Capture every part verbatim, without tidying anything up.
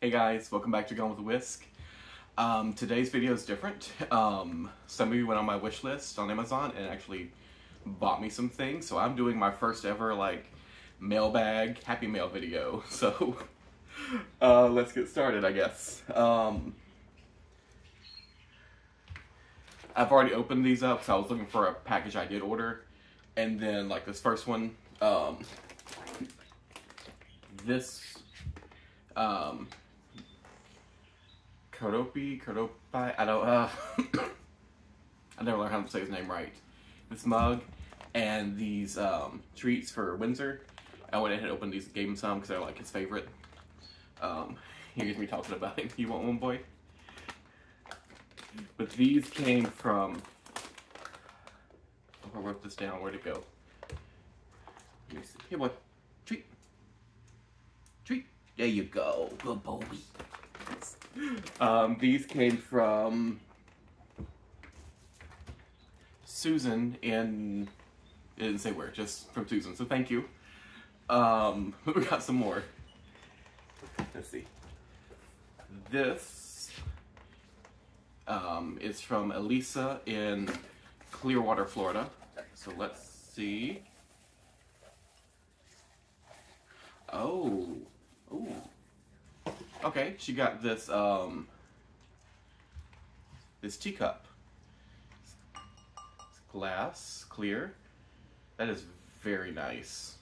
Hey guys, welcome back to Gone with the Whisk. Um, today's video is different. Um, some of you went on my wish list on Amazon and actually bought me some things, so I'm doing my first ever like mailbag Happy Mail video. So uh, let's get started, I guess. Um, I've already opened these up, so I was looking for a package I did order, and then like this first one, um, this. Um, Kodopi, Kodopi, I don't, uh, I never learned how to say his name right. This mug and these um, treats for Windsor. I went ahead and opened these and gave him some because they're like his favorite. Um, here's me talking about him. You want one, boy? But these came from, oh, I wrote this down, where'd it go? Let me see. Here, boy, treat, treat. There you go, good boy. Um, these came from Susan in, it didn't say where, just from Susan, so thank you. Um, we got some more. Let's see. This um, is from Elisa in Clearwater, Florida. So let's see. Oh, ooh. Okay, she got this, um, this teacup. It's glass, clear. That is very nice.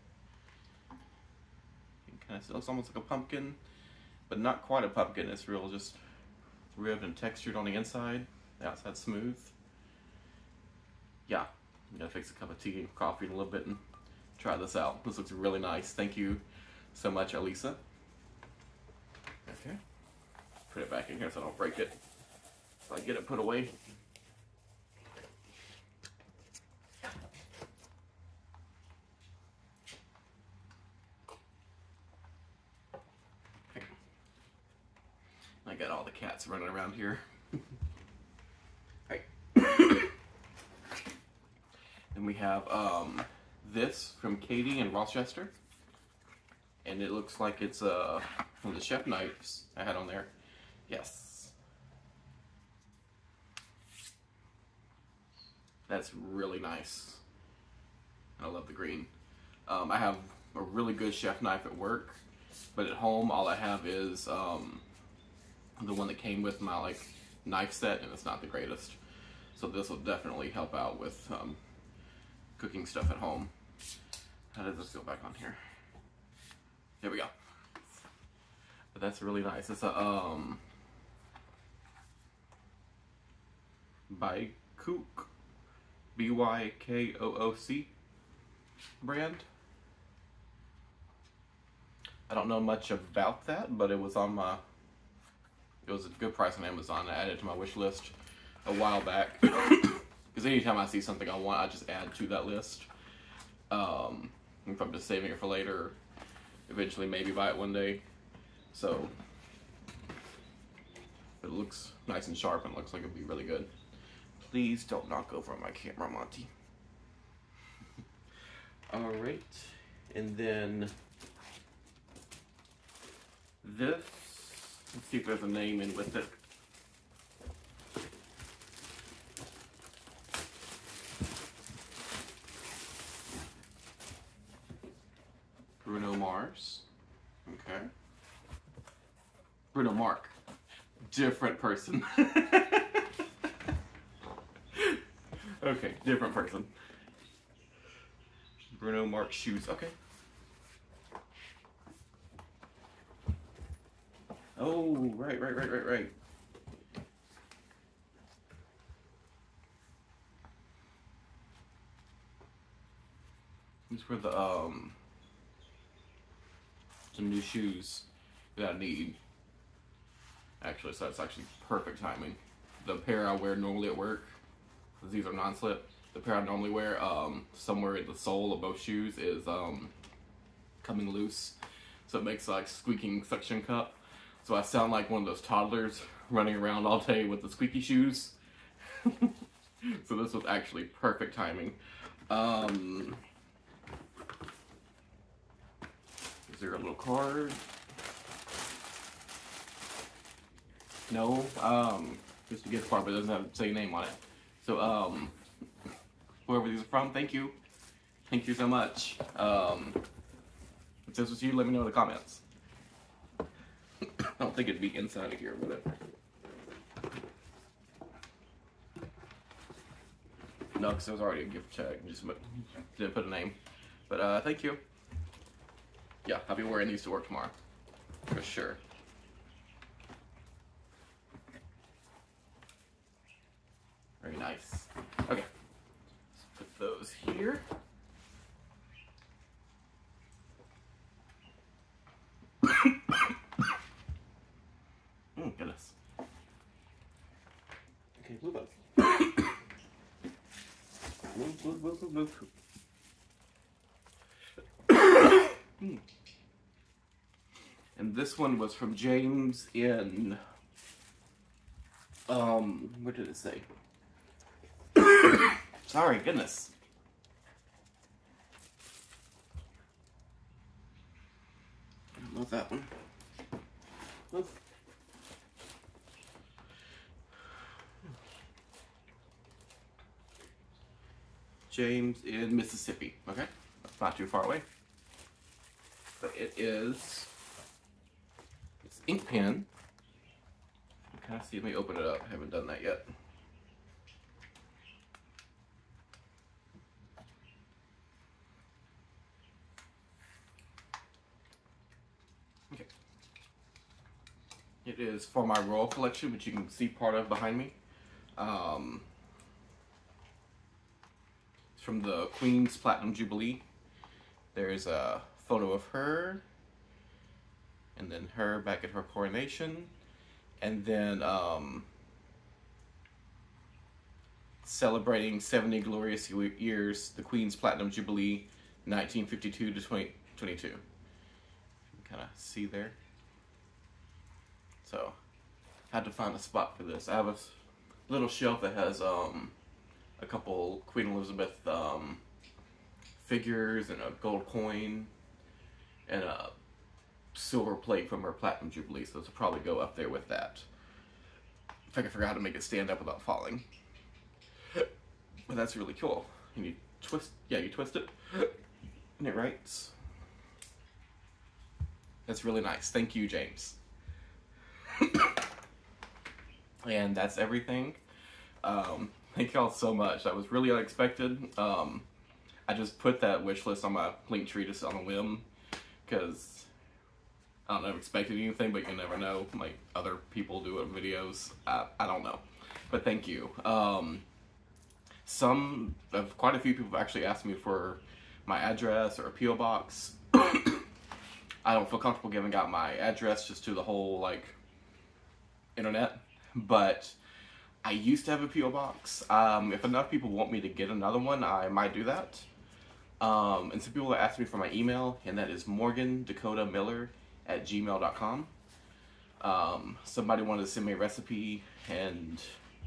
It kind of looks almost like a pumpkin, but not quite a pumpkin. It's real, just ribbed and textured on the inside. The outside smooth. Yeah, I'm gonna fix a cup of tea and coffee in a little bit and try this out. This looks really nice. Thank you so much, Elisa. Okay, put it back in here so I don't break it. So I get it put away. Okay. I got all the cats running around here. Right. Then we have um, this from Katie in Rochester. And it looks like it's uh, one of the chef knives I had on there. Yes. That's really nice. I love the green. Um, I have a really good chef knife at work, but at home all I have is um, the one that came with my like knife set, and it's not the greatest. So this will definitely help out with um, cooking stuff at home. How does this go back on here? There we go. But that's really nice. It's a um Bykook, B Y K O O C brand. I don't know much about that, but it was on my, it was a good price on Amazon. I added it to my wish list a while back. Because anytime I see something I want, I just add to that list. Um, if I'm just saving it for later, eventually maybe buy it one day. So it looks nice and sharp and looks like it'd be really good. Please don't knock over my camera, Monty. All right, and then this, let's see if there's a name in with it. Bruno Mars. Okay. Bruno Mark. Different person. Okay, different person. Bruno Mars shoes. Okay. Oh, right, right, right, right, right. These were the, um, some new shoes that I need. Actually, so it's actually perfect timing. The pair I wear normally at work, because these are non-slip, the pair I normally wear, um, somewhere in the sole of both shoes is um, coming loose. So it makes like squeaking suction cup. So I sound like one of those toddlers running around all day with the squeaky shoes. So this was actually perfect timing. Um, is there a little card? No, um, just a gift card, but it doesn't have to say your name on it. So, um, whoever these are from, thank you. Thank you so much. Um, if this was you, let me know in the comments. I don't think it'd be inside of here, would it? No, because it was already a gift check. Just didn't put a name. But uh, thank you. Yeah, I'll be wearing these to work tomorrow. For sure. Very nice. Okay. Let's put those here. Oh, goodness. Okay, blue bug. Move, move, move, move, move. Mm. And this one was from James in, um, what did it say? Sorry, goodness. I don't know that one. Oh. James in Mississippi. Okay, that's not too far away. But it is, it's ink pen. Kind of see, let me open it up. I haven't done that yet. Okay. It is for my Royal collection, which you can see part of behind me. Um, it's from the Queen's Platinum Jubilee. There's a photo of her, and then her back at her coronation, and then um, celebrating seventy glorious years, the Queen's Platinum Jubilee, nineteen fifty-two to twenty twenty-two. You can kind of see there. So, I had to find a spot for this. I have a little shelf that has um, a couple Queen Elizabeth um, figures and a gold coin and a silver plate from her Platinum Jubilee, so this will probably go up there with that. If I can figure out how to make it stand up without falling. But that's really cool. And you twist, yeah, you twist it, and it writes. That's really nice. Thank you, James. And that's everything. Um, thank y'all so much. That was really unexpected. Um, I just put that wish list on my Linktree just on a whim, because I don't know, expected anything, but you never know. Like other people do it in videos. I, I don't know. But thank you. Um, some, of quite a few people have actually asked me for my address or a P O box. I don't feel comfortable giving out my address just to the whole, like, internet. But I used to have a P O box. Um, if enough people want me to get another one, I might do that. Um, and some people have asked me for my email, and that is Morgan Dakota Miller at gmail dot com. Um, somebody wanted to send me a recipe, and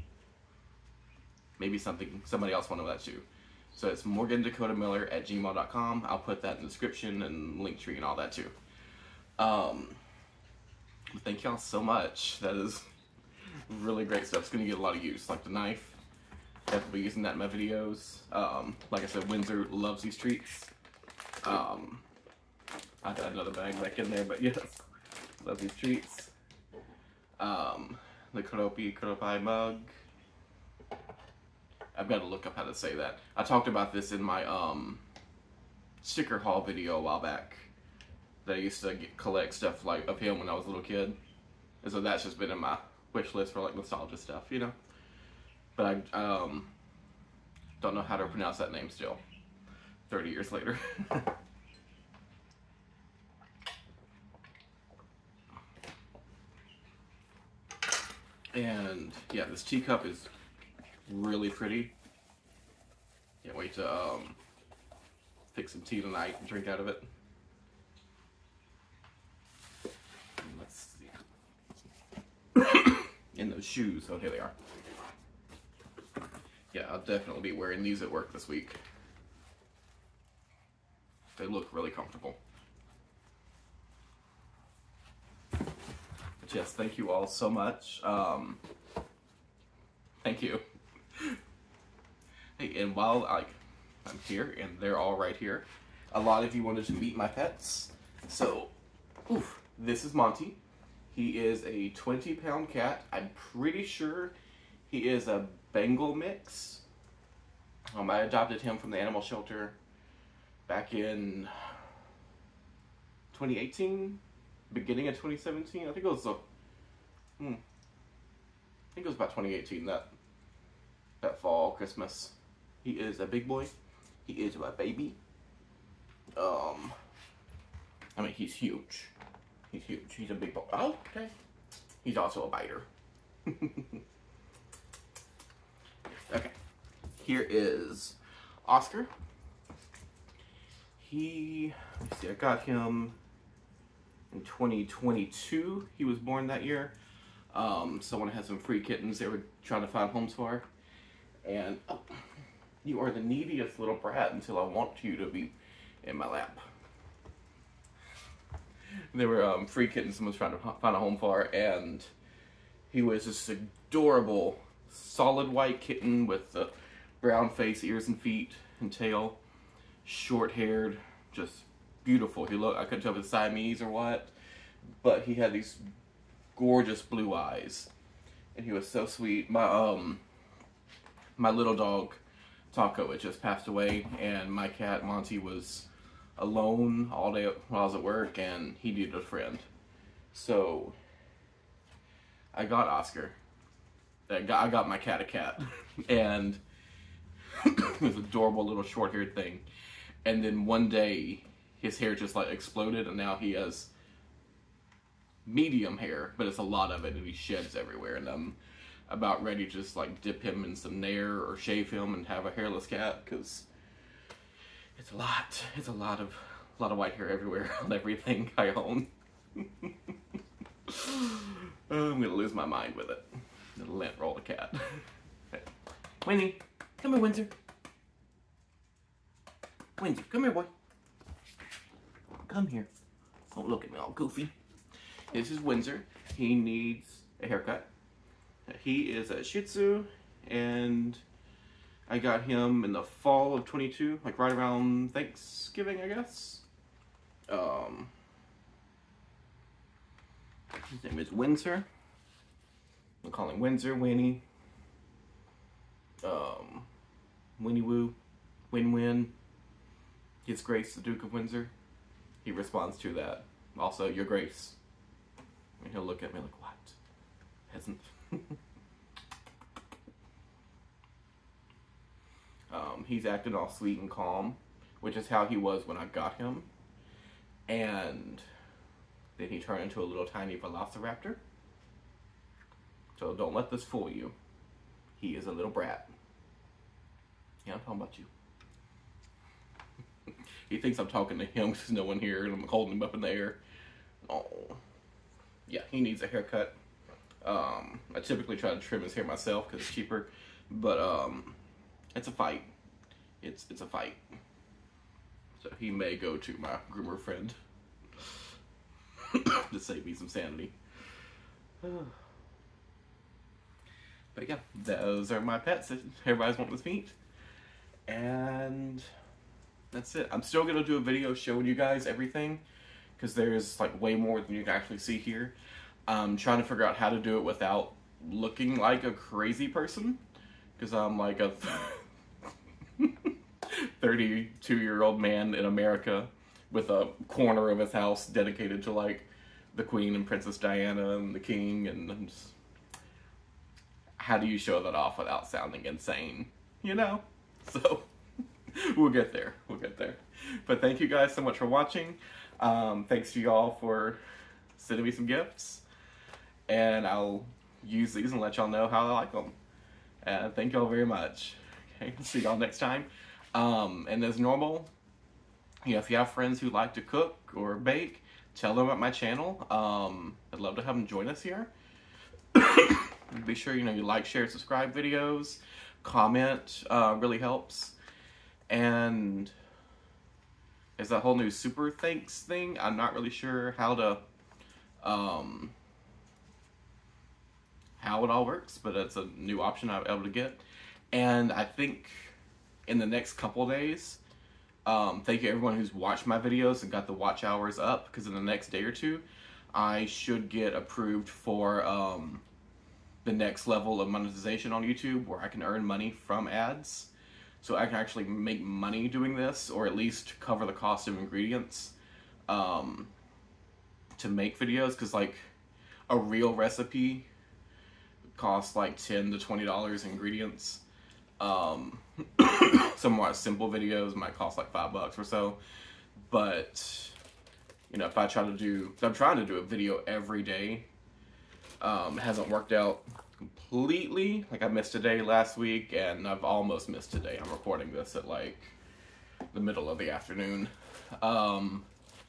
maybe something, somebody else wanted that too. So it's Morgan Dakota Miller at gmail dot com. I'll put that in the description and Linktree and all that too. Um, thank y'all so much. That is really great stuff. It's going to get a lot of use, like the knife. Definitely be using that in my videos. Um, like I said, Windsor loves these treats. Um, I got another bag back in there, but yes, love these treats. Um, the Kanopi Kanopi mug. I've got to look up how to say that. I talked about this in my um, sticker haul video a while back. That I used to get, collect stuff like of him when I was a little kid. And so that's just been in my wish list for like nostalgia stuff, you know. But I um, don't know how to pronounce that name still, thirty years later. And yeah, this teacup is really pretty. Can't wait to um, fix some tea tonight and drink out of it. And let's see. In those shoes, oh here they are. Yeah, I'll definitely be wearing these at work this week. They look really comfortable. The Yes, thank you all so much. Um, thank you. Hey, and while I, I'm here and they're all right here, a lot of you wanted to meet my pets. So, oof, this is Monty. He is a twenty pound cat. I'm pretty sure he is a Bengal mix. Um, I adopted him from the animal shelter back in twenty eighteen, beginning of twenty seventeen. I think it was a, hmm, I think it was about twenty eighteen, that that fall, Christmas. He is a big boy. He is my baby. Um, I mean, he's huge. He's huge. He's a big boy. Oh, okay. He's also a biter. Okay. Here is Oscar. He, let's see, I got him in twenty twenty-two. He was born that year. Um, someone had some free kittens they were trying to find homes for. And oh, you are the neediest little brat until I want you to be in my lap. They were um, free kittens someone was trying to find a home for, and he was this adorable, solid white kitten with the brown face, ears and feet and tail, short-haired, just beautiful. He looked, I couldn't tell if it was Siamese or what, but he had these gorgeous blue eyes, and he was so sweet. My um, my little dog Taco had just passed away, and my cat Monty was alone all day while I was at work, and he needed a friend. So I got Oscar. I got, I got my cat a cat, and it was an adorable little short-haired thing. And then one day, his hair just like exploded, and now he has medium hair, but it's a lot of it, and he sheds everywhere. And I'm about ready to just like dip him in some Nair or shave him and have a hairless cat, because it's a lot. It's a lot of, a lot of white hair everywhere on everything I own. I'm gonna lose my mind with it. Little lint roll the cat. Okay. Winnie, come here, Windsor. Windsor, come here, boy. Come here. Don't look at me all goofy. This is Windsor. He needs a haircut. He is a Shih Tzu, and I got him in the fall of twenty-two, like right around Thanksgiving, I guess. Um, his name is Windsor. We'll call him Windsor, Winnie, um, Winnie Woo, Win Win, His Grace the Duke of Windsor. He responds to that. Also, Your Grace. And he'll look at me like, what? Peasant. um, he's acting all sweet and calm, which is how he was when I got him. And then he turned into a little tiny velociraptor. So don't let this fool you. He is a little brat. Yeah, I'm talking about you. He thinks I'm talking to him because there's no one here and I'm holding him up in the air. Oh. Yeah, he needs a haircut. Um, I typically try to trim his hair myself because it's cheaper. But um, it's a fight. It's, it's a fight. So he may go to my groomer friend to save me some sanity. But yeah, those are my pets that everybody's wanting to meet. And that's it. I'm still going to do a video showing you guys everything, because there's like way more than you can actually see here. I'm trying to figure out how to do it without looking like a crazy person, because I'm like a thirty-two year old man in America with a corner of his house dedicated to like the Queen and Princess Diana and the King, and I'm just, how do you show that off without sounding insane, you know? So we'll get there, we'll get there. But thank you guys so much for watching. Um, thanks to y'all for sending me some gifts, and I'll use these and let y'all know how I like them. And thank y'all very much. Okay, see y'all next time. Um, and as normal, you know, if you have friends who like to cook or bake, tell them about my channel. Um, I'd love to have them join us here. Be sure, you know, you like, share, subscribe videos, comment, uh, really helps. And there's that whole new super thanks thing. I'm not really sure how to, um, how it all works, but it's a new option I was able to get. And I think in the next couple days, um, thank you everyone who's watched my videos and got the watch hours up, because in the next day or two, I should get approved for um, the next level of monetization on YouTube, where I can earn money from ads. So I can actually make money doing this, or at least cover the cost of ingredients um, to make videos, because like a real recipe costs like ten to twenty dollars ingredients. Um, somewhat simple videos might cost like five bucks or so. But, you know, if I try to do, I'm trying to do a video every day. Um, it hasn't worked out completely. Like I missed a day last week, and I've almost missed a day. I'm recording this at like the middle of the afternoon. Um,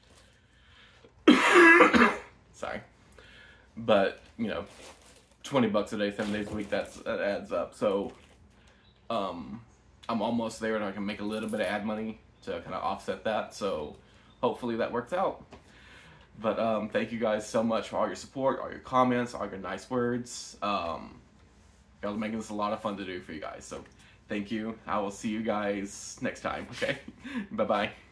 sorry. But, you know, twenty bucks a day, seven days a week, that's, that adds up. So, um, I'm almost there, and I can make a little bit of ad money to kind of offset that. So, hopefully that works out. But, um, thank you guys so much for all your support, all your comments, all your nice words. Um, y'all are making this a lot of fun to do for you guys. So, thank you. I will see you guys next time, okay? Bye-bye.